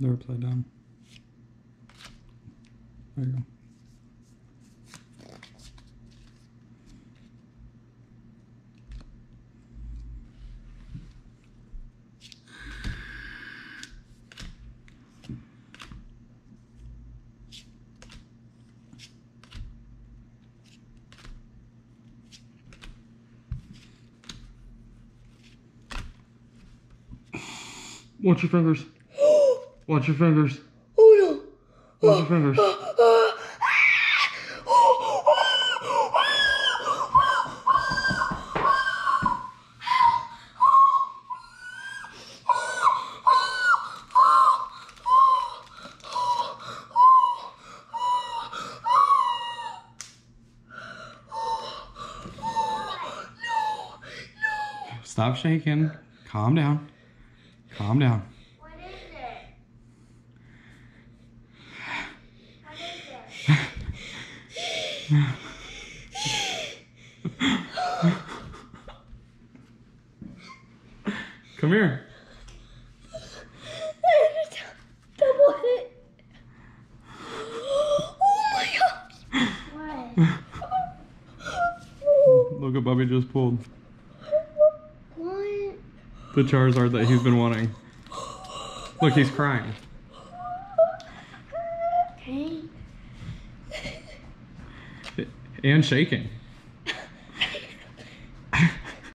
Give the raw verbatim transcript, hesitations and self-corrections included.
They're upside down. There you go. Watch your fingers. Watch your fingers. Oh no. Watch your fingers. Stop shaking. Calm down. Calm down. What is it? What is it? Come here. Double hit. Oh my gosh. What? Look what Bubby just pulled. What? The Charizard that he's been wanting. Look, he's crying. Okay. And shaking.